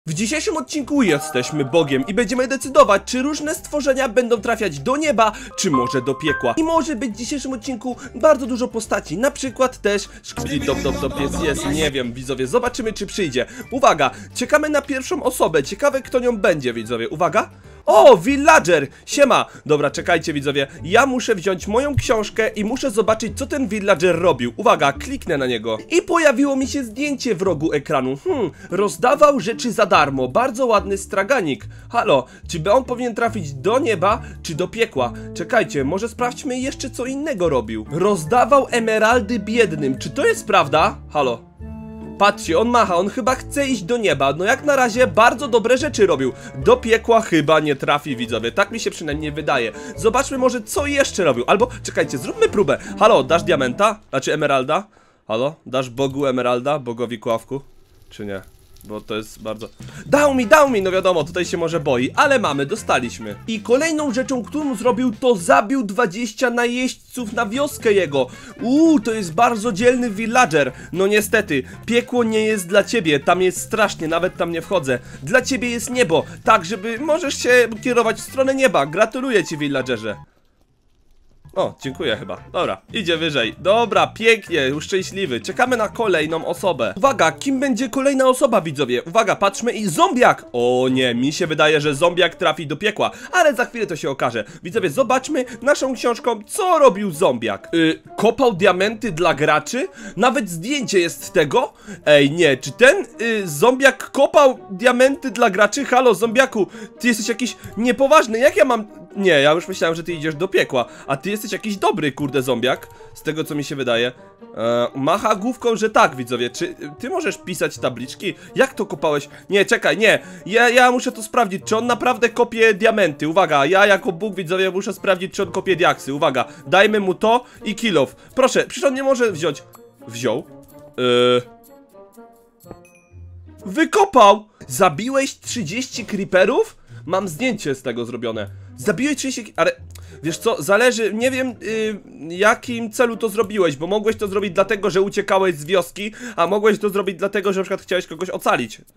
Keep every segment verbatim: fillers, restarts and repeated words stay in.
W dzisiejszym odcinku jesteśmy Bogiem i będziemy decydować, czy różne stworzenia będą trafiać do nieba, czy może do piekła. I może być w dzisiejszym odcinku bardzo dużo postaci, na przykład też Szkibidi Dop Dop Dop jest, jest, nie wiem, widzowie, zobaczymy czy przyjdzie. Uwaga, czekamy na pierwszą osobę, ciekawe kto nią będzie, widzowie, uwaga. O, villager! Siema! Dobra, czekajcie widzowie, ja muszę wziąć moją książkę i muszę zobaczyć co ten villager robił. Uwaga, kliknę na niego. I pojawiło mi się zdjęcie w rogu ekranu. Hmm, rozdawał rzeczy za darmo, bardzo ładny straganik. Halo, czy on powinien trafić do nieba, czy do piekła? Czekajcie, może sprawdźmy jeszcze co innego robił. Rozdawał emeraldy biednym, czy to jest prawda? Halo? Patrzcie, on macha, on chyba chce iść do nieba. No jak na razie bardzo dobre rzeczy robił. Do piekła chyba nie trafi, widzowie. Tak mi się przynajmniej wydaje. Zobaczmy może co jeszcze robił. Albo, czekajcie, zróbmy próbę. Halo, dasz diamenta? Znaczy emeralda? Halo, dasz Bogu emeralda? Bogowi Kławku? Czy nie? Bo to jest bardzo... Dał mi, dał mi, no wiadomo, tutaj się może boi, ale mamy, dostaliśmy. I kolejną rzeczą, którą zrobił, to zabił dwadzieścia najeźdźców na wioskę jego. Uuu, to jest bardzo dzielny villager. No niestety, piekło nie jest dla ciebie, tam jest strasznie, nawet tam nie wchodzę. Dla ciebie jest niebo, tak żeby możesz się kierować w stronę nieba. Gratuluję ci, villagerze. O, dziękuję chyba. Dobra, idzie wyżej. Dobra, pięknie, już szczęśliwy. Czekamy na kolejną osobę. Uwaga, kim będzie kolejna osoba, widzowie? Uwaga, patrzmy i zombiak! O nie, mi się wydaje, że zombiak trafi do piekła, ale za chwilę to się okaże. Widzowie, zobaczmy naszą książką, co robił zombiak. Yy, kopał diamenty dla graczy? Nawet zdjęcie jest tego? Ej, nie, czy ten yy, zombiak kopał diamenty dla graczy? Halo, zombiaku, ty jesteś jakiś niepoważny, jak ja mam... Nie, ja już myślałem, że ty idziesz do piekła. A ty jesteś jakiś dobry, kurde, zombiak. Z tego, co mi się wydaje. e, Macha główką, że tak, widzowie. Czy ty możesz pisać tabliczki? Jak to kopałeś? Nie, czekaj, nie. Ja, ja muszę to sprawdzić, czy on naprawdę kopie diamenty. Uwaga, ja jako Bóg, widzowie, muszę sprawdzić, czy on kopie diaksy. Uwaga, dajmy mu to i kill off. Proszę, przecież on nie może wziąć. Wziął? Yy... Wykopał! Zabiłeś trzydzieści creeperów? Mam zdjęcie z tego zrobione. Zabiłeś trzydzieści... Ale... Wiesz co, zależy... Nie wiem, yy, jakim celu to zrobiłeś, bo mogłeś to zrobić dlatego, że uciekałeś z wioski, a mogłeś to zrobić dlatego, że na przykład chciałeś kogoś ocalić. Yy...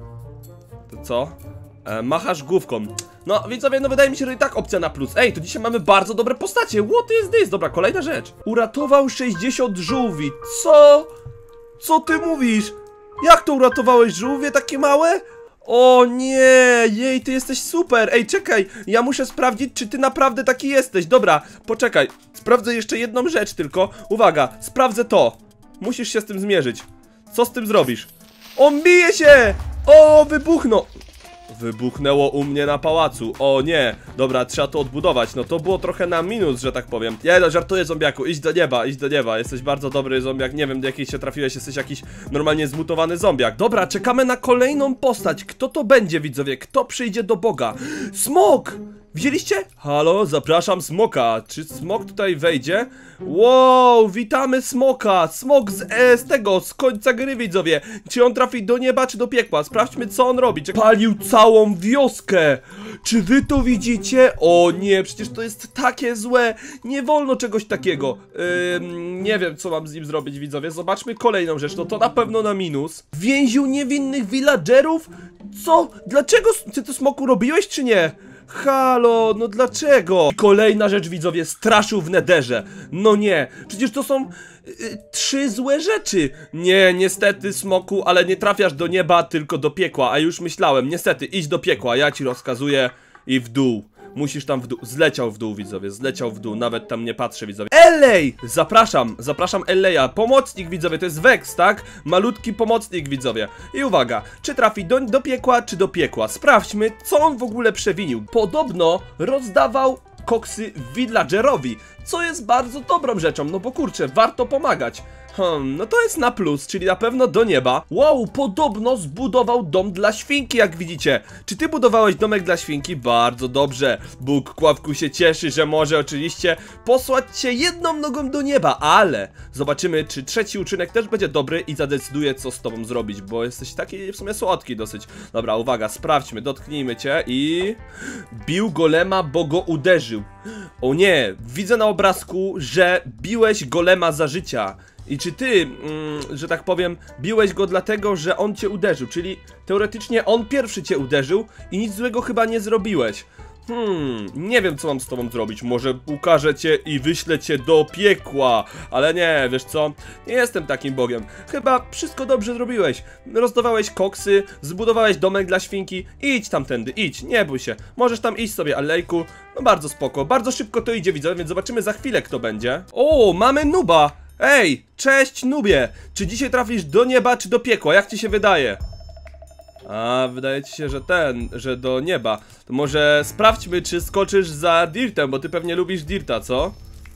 To co? E, machasz główką. No, widzowie, no wydaje mi się, że i tak opcja na plus. Ej, to dzisiaj mamy bardzo dobre postacie. What is this? Dobra, kolejna rzecz. Uratował sześćdziesiąt żółwi. Co? Co ty mówisz? Jak to uratowałeś żółwie takie małe? O nie, jej, ty jesteś super. Ej, czekaj, ja muszę sprawdzić, czy ty naprawdę taki jesteś. Dobra, poczekaj, sprawdzę jeszcze jedną rzecz tylko. Uwaga, sprawdzę to. Musisz się z tym zmierzyć. Co z tym zrobisz? On bije się! O, wybuchnął. Wybuchnęło u mnie na pałacu. O nie, dobra, trzeba to odbudować. No to było trochę na minus, że tak powiem. Nie no, żartuję, zombiaku, idź do nieba, idź do nieba. Jesteś bardzo dobry zombiak, nie wiem do jakiej się trafiłeś. Jesteś jakiś normalnie zmutowany zombiak. Dobra, czekamy na kolejną postać. Kto to będzie, widzowie? Kto przyjdzie do Boga? Smok! Widzieliście? Halo, zapraszam smoka. Czy smok tutaj wejdzie? Wow, witamy smoka. Smok z, e, z tego, z końca gry, widzowie. Czy on trafi do nieba, czy do piekła? Sprawdźmy, co on robi. Czy palił całą wioskę? Czy wy to widzicie? O nie, przecież to jest takie złe. Nie wolno czegoś takiego. Yy, nie wiem, co mam z nim zrobić, widzowie. Zobaczmy kolejną rzecz. No to na pewno na minus. Więził niewinnych villagerów? Co? Dlaczego? Ty to, smoku, robiłeś, czy nie? Halo, no dlaczego? I kolejna rzecz, widzowie, straszył w nederze. No nie, przecież to są yy, trzy złe rzeczy. Nie, niestety, smoku, ale nie trafiasz do nieba, tylko do piekła. A już myślałem, niestety, idź do piekła, ja ci rozkazuję. I w dół. Musisz tam w dół. Zleciał w dół, widzowie, zleciał w dół. Nawet tam nie patrzę, widzowie. L A! Zapraszam, zapraszam L A. Pomocnik, widzowie, to jest Vex, tak? Malutki pomocnik, widzowie. I uwaga, czy trafi do, do piekła, czy do piekła? Sprawdźmy, co on w ogóle przewinił. Podobno rozdawał koksy villagerowi, co jest bardzo dobrą rzeczą, no bo kurczę, warto pomagać. Hmm, no to jest na plus, czyli na pewno do nieba. Wow, podobno zbudował dom dla świnki, jak widzicie. Czy ty budowałeś domek dla świnki? Bardzo dobrze. Bóg Kławku się cieszy, że może oczywiście posłać cię jedną nogą do nieba, ale zobaczymy, czy trzeci uczynek też będzie dobry i zadecyduje, co z tobą zrobić, bo jesteś taki w sumie słodki dosyć. Dobra, uwaga, sprawdźmy, dotknijmy cię i... Bił golema, bo go uderzył. O nie, widzę na obrazku, że biłeś golema za życia. I czy ty, mm, że tak powiem, biłeś go dlatego, że on cię uderzył? Czyli teoretycznie on pierwszy cię uderzył i nic złego chyba nie zrobiłeś. Hmm, nie wiem co mam z tobą zrobić. Może ukażę cię i wyślę cię do piekła. Ale nie, wiesz co? Nie jestem takim bogiem. Chyba wszystko dobrze zrobiłeś. Rozdawałeś koksy, zbudowałeś domek dla świnki. Idź tamtędy, idź, nie bój się. Możesz tam iść sobie, alejku. No bardzo spoko, bardzo szybko to idzie, widzowie, więc zobaczymy za chwilę kto będzie. O, mamy nuba! Ej, cześć nubie! Czy dzisiaj trafisz do nieba czy do piekła? Jak ci się wydaje? A, wydaje ci się, że ten, że do nieba. To może sprawdźmy, czy skoczysz za dirtem, bo ty pewnie lubisz dirta, co?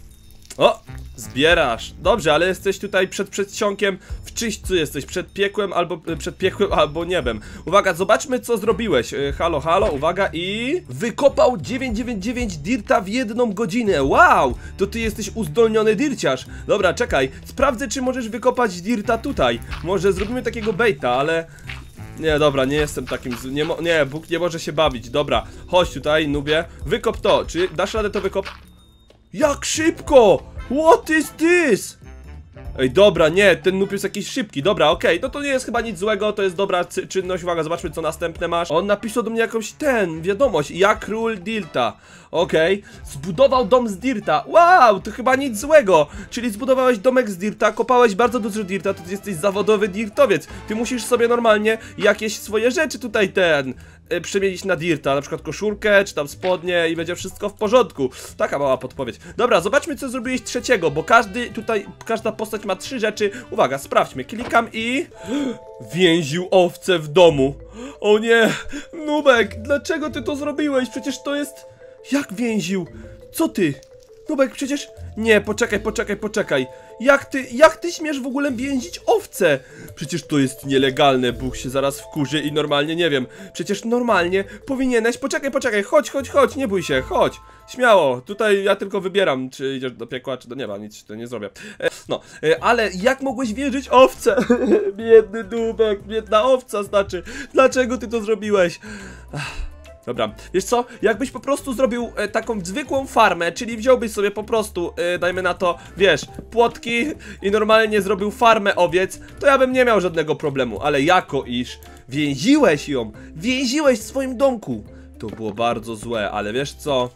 O, zbierasz. Dobrze, ale jesteś tutaj przed przedsionkiem w czyśćcu, jesteś przed piekłem albo przed piekłem albo niebem. Uwaga, zobaczmy co zrobiłeś. Halo, halo, uwaga i... Wykopał dziewięćset dziewięćdziesiąt dziewięć dirta w jedną godzinę. Wow, to ty jesteś uzdolniony dirciarz. Dobra, czekaj, sprawdzę czy możesz wykopać dirta tutaj. Może zrobimy takiego baita, ale... Nie, dobra, nie jestem takim... Nie, mo nie, Bóg nie może się bawić. Dobra, chodź tutaj, nubie. Wykop to. Czy dasz radę to wykop... Jak szybko! What is this? Ej, dobra, nie, ten noob jest jakiś szybki. Dobra, okej, okay. No to nie jest chyba nic złego. To jest dobra czynność, uwaga, zobaczmy co następne masz. On napisał do mnie jakąś ten, wiadomość. Ja król dirta. Okej, okay. Zbudował dom z dirta. Wow, to chyba nic złego. Czyli zbudowałeś domek z dirta, kopałeś bardzo dużo dirta. To ty jesteś zawodowy dirtowiec. Ty musisz sobie normalnie jakieś swoje rzeczy tutaj ten y, przemienić na dirta, na przykład koszulkę, czy tam spodnie i będzie wszystko w porządku. Taka mała podpowiedź. Dobra, zobaczmy co zrobiłeś trzeciego, bo każdy tutaj, każda postać ma trzy rzeczy. Uwaga, sprawdźmy, klikam i... Więził owce w domu. O nie, Nubek, dlaczego ty to zrobiłeś? Przecież to jest... Jak więził? Co ty? Nubek, przecież... Nie, poczekaj, poczekaj, poczekaj. Jak ty, jak ty śmiesz w ogóle więzić owce? Przecież to jest nielegalne, Bóg się zaraz wkurzy i normalnie, nie wiem. Przecież normalnie powinieneś... Poczekaj, poczekaj, chodź, chodź, chodź, nie bój się, chodź. Śmiało, tutaj ja tylko wybieram, czy idziesz do piekła, czy do nieba, nic to nie zrobię. E, no, e, ale jak mogłeś wierzyć owce? Biedny Nubek, biedna owca, znaczy. Dlaczego ty to zrobiłeś? Ach. Dobra, wiesz co, jakbyś po prostu zrobił e, taką zwykłą farmę, czyli wziąłbyś sobie po prostu, e, dajmy na to, wiesz, płotki i normalnie zrobił farmę owiec, to ja bym nie miał żadnego problemu, ale jako iż więziłeś ją, więziłeś w swoim domku, to było bardzo złe, ale wiesz co...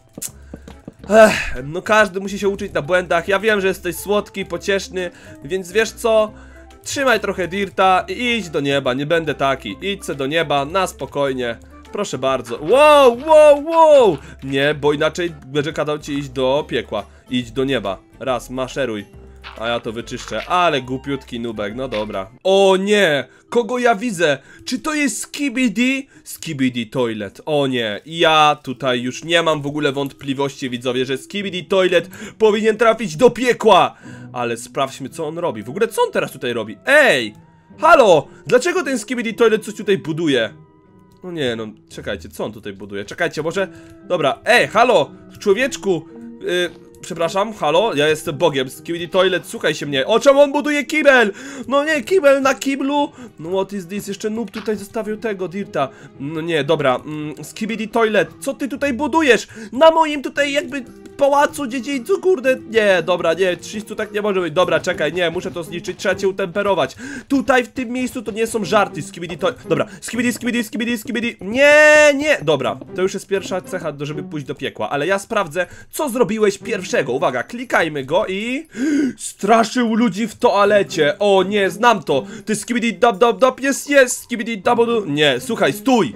Ech, no każdy musi się uczyć na błędach, ja wiem, że jesteś słodki, pocieszny, więc wiesz co... Trzymaj trochę dirta i idź do nieba, nie będę taki, idź se do nieba, na spokojnie. Proszę bardzo. Wow, wow, wow! Nie, bo inaczej będzie kazał ci iść do piekła. Idź do nieba. Raz, maszeruj. A ja to wyczyszczę. Ale głupiutki nubek, no dobra. O nie! Kogo ja widzę? Czy to jest Skibidi? Skibidi Toilet. O nie, ja tutaj już nie mam w ogóle wątpliwości, widzowie, że Skibidi Toilet powinien trafić do piekła. Ale sprawdźmy, co on robi. W ogóle, co on teraz tutaj robi? Ej! Halo! Dlaczego ten Skibidi Toilet coś tutaj buduje? No nie, no, czekajcie, co on tutaj buduje? Czekajcie, może... Dobra, ej, halo, człowieczku! Yy, przepraszam, halo, ja jestem Bogiem, Skibidi Toilet, słuchaj się mnie. O, czemu on buduje kibel? No nie, kibel na kiblu? No what is this? Jeszcze noob tutaj zostawił tego, dirta. No nie, dobra, mm, Skibidi Toilet, co ty tutaj budujesz? Na moim tutaj jakby... pałacu, dziedzińcu, kurde, nie, dobra, nie, trzystu tak nie może być, dobra, czekaj, nie, muszę to zniszczyć, trzeba cię utemperować. Tutaj, w tym miejscu to nie są żarty, skibidi to, dobra, skibidi, skibidi, skibidi, skibidi, nie, nie, dobra, to już jest pierwsza cecha, żeby pójść do piekła, ale ja sprawdzę, co zrobiłeś pierwszego, uwaga, klikajmy go i... Straszył ludzi w toalecie, o nie, znam to, ty skibidi, dab, dab, dab, jest, jest, skibidi, dabu, nie, słuchaj, stój,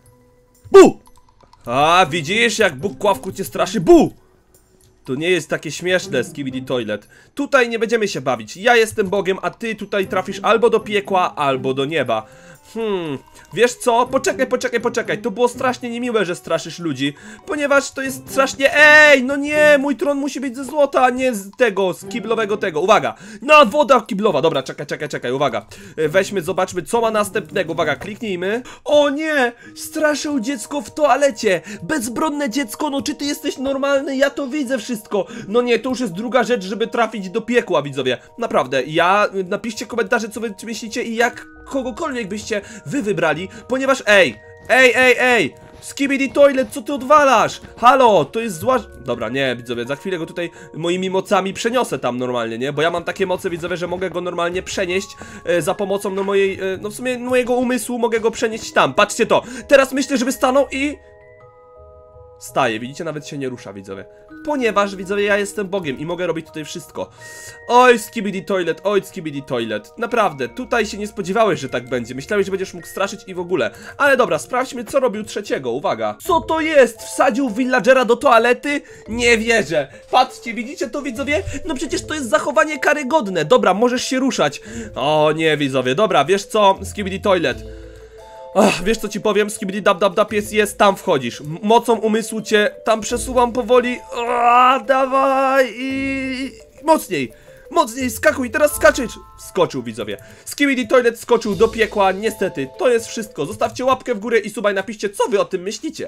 bu! A, widzisz, jak Bóg Kławku cię straszy, bu! To nie jest takie śmieszne, Skibidi Toilet. Tutaj nie będziemy się bawić. Ja jestem Bogiem, a ty tutaj trafisz albo do piekła, albo do nieba. Hmm, wiesz co? Poczekaj, poczekaj, poczekaj. To było strasznie niemiłe, że straszysz ludzi, ponieważ to jest strasznie... Ej, no nie, mój tron musi być ze złota, a nie z tego, z kiblowego tego. Uwaga, no woda kiblowa. Dobra, czekaj, czekaj, czekaj, uwaga. Weźmy, zobaczmy, co ma następnego. Uwaga, kliknijmy. O nie, straszył dziecko w toalecie. Bezbronne dziecko, no czy ty jesteś normalny? Ja to widzę wszystko. No nie, to już jest druga rzecz, żeby trafić do piekła, widzowie. Naprawdę, ja... Napiszcie komentarze, co wy myślicie i jak kogokolwiek byście wy wybrali, ponieważ ej, ej, ej, ej, Skibidi Toilet, co ty odwalasz? Halo, to jest zła... Dobra, nie, widzowie, za chwilę go tutaj moimi mocami przeniosę tam normalnie, nie? Bo ja mam takie moce, widzowie, że mogę go normalnie przenieść e, za pomocą no mojej, e, no w sumie mojego umysłu mogę go przenieść tam. Patrzcie to, teraz myślę, żeby stanął i... Staje, widzicie? Nawet się nie rusza, widzowie. Ponieważ, widzowie, ja jestem Bogiem i mogę robić tutaj wszystko. Oj, Skibidi Toilet, oj, Skibidi Toilet. Naprawdę, tutaj się nie spodziewałeś, że tak będzie. Myślałeś, że będziesz mógł straszyć i w ogóle. Ale dobra, sprawdźmy, co robił trzeciego. Uwaga. Co to jest? Wsadził villagera do toalety? Nie wierzę. Patrzcie, widzicie to, widzowie? No przecież to jest zachowanie karygodne. Dobra, możesz się ruszać. O nie, widzowie. Dobra, wiesz co? Skibidi Toilet. Ach, wiesz co ci powiem? Skibidi dab dab dab jest, jest, tam wchodzisz. M mocą umysłu cię tam przesuwam powoli. Aaaa, dawaj i... Mocniej, mocniej, skakuj, teraz skaczyć. Skoczył, widzowie. Skibidi Toilet skoczył do piekła, niestety. To jest wszystko. Zostawcie łapkę w górę i subaj, napiszcie, co wy o tym myślicie.